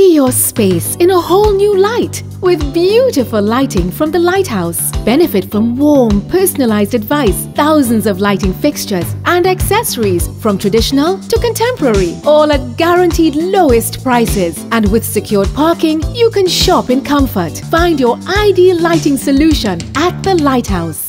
See your space in a whole new light with beautiful lighting from the Lighthouse. Benefit from warm, personalized advice, thousands of lighting fixtures and accessories from traditional to contemporary, all at guaranteed lowest prices. And with secured parking, you can shop in comfort. Find your ideal lighting solution at the Lighthouse.